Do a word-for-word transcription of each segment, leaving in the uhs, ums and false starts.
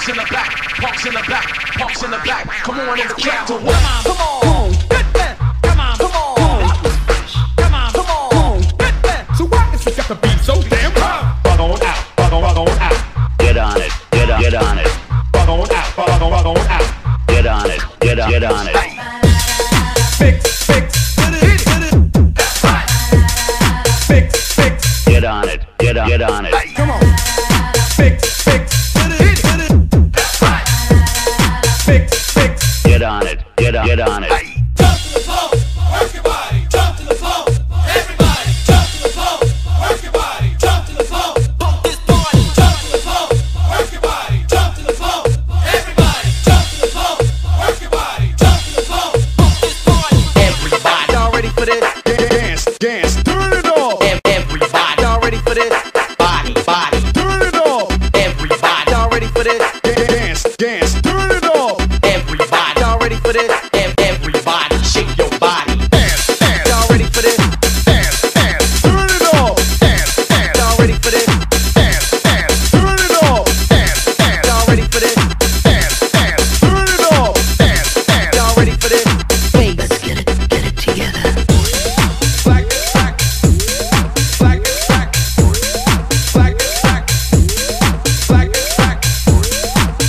punks in the back, punks in the back, punks in the back. Come on in the crowd to what? Come on, come on, come on, come on, come on. So why is it got to be so damn hard? Bug on out, bug on, bug on out. Get on it, get on, get on it. Bug on out, bug on, bug on out. Get on it, get on, get on it. Fix, fix, hit it, hit it. That's right. Fix, fix. Get on it, get on, get on it. Come on. Fix, fix, hit it, hit it. That's right. Fix, fix. Get on it, get on, get on it. Jump to the floor, work your body. Jump to the floor, everybody. Jump to the floor, work your body. Jump to the floor, pump this party. Jump to the floor, work your body. Jump to the floor, everybody. Jump to the floor, work your body. Jump to the floor, pump this party. Everybody, y'all ready for this? Dance, dance, turn it off. Everybody, y'all ready for this? Body, body, Turn it off. everybody, y'all ready for this? Dance, dance, turn it off. Everybody, y'all ready for this? Ev- Everybody, shake your body. Dance, dance, Y'all ready for this? dance, dance, turn it off. Dance, dance, Y'all ready for this? dance, dance, turn it off. Dance, dance, Y'all ready for this? dance, dance, turn it off. Dance, dance. Y'all ready for this? Let's get it, get it together. Black is black. Black is black. Black is black. Black is black.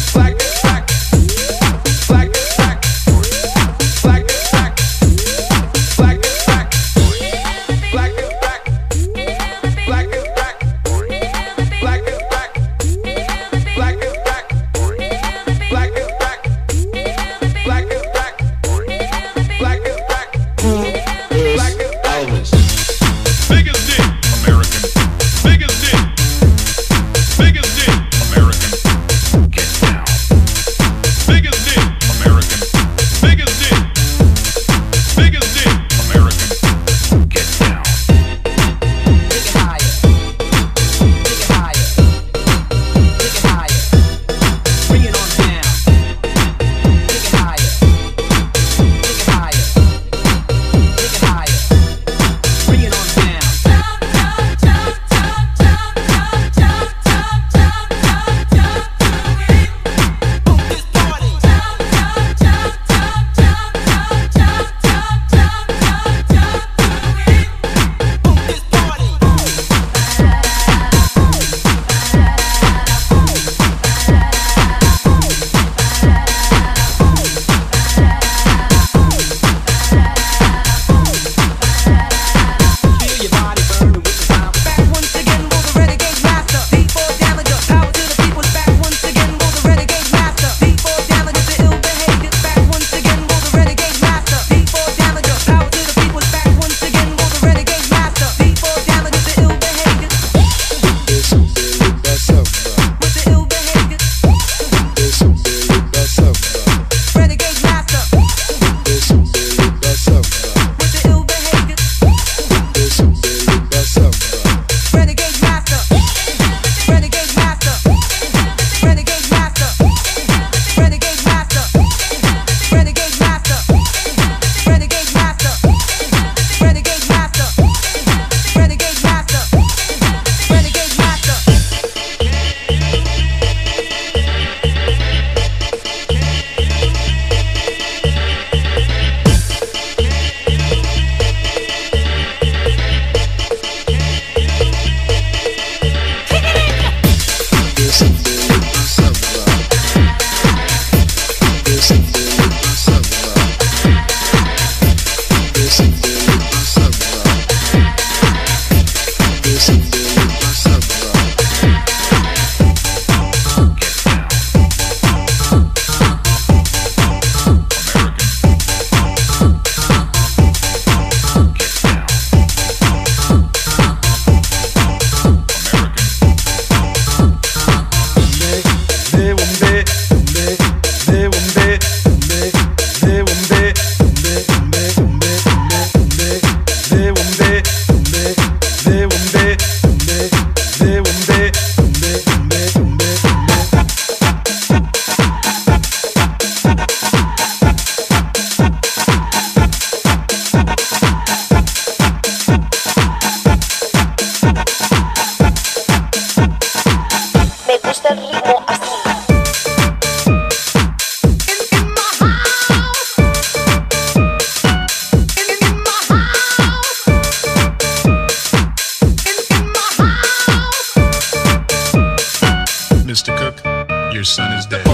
Your son is dead.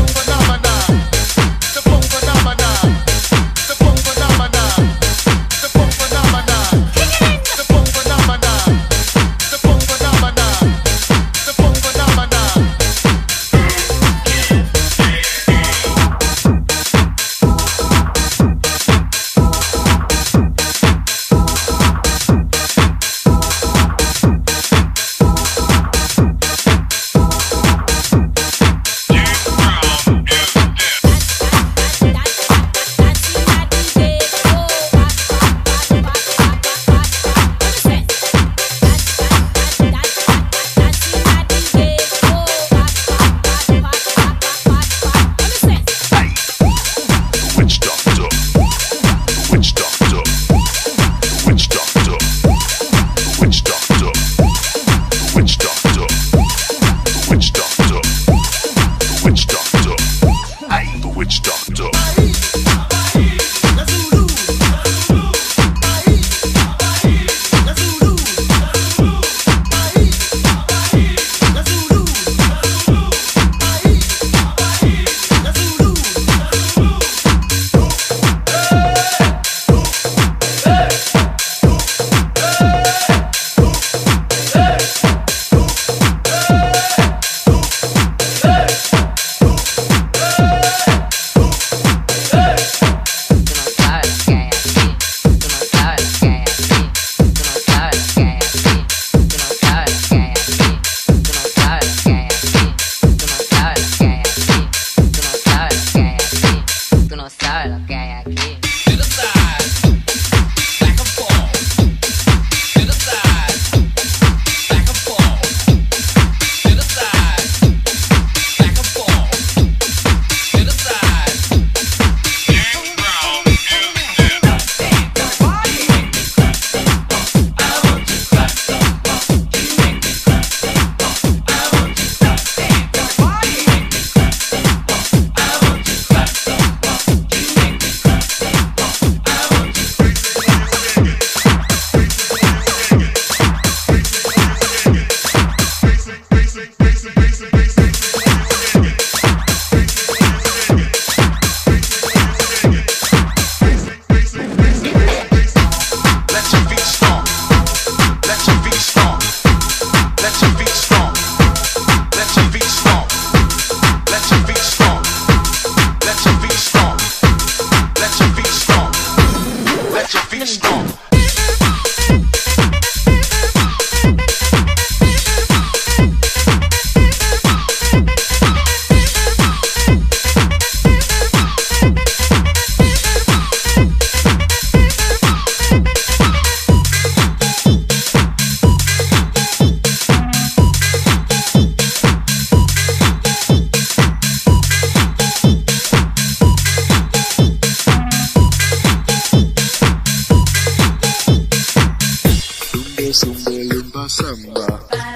Samba,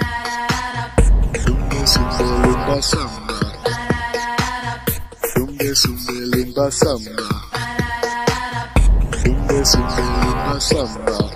Dumbe Sumbe Limba Samba, Dumbe Sumbe Limba Samba, Dumbe Sumbe Limba Samba.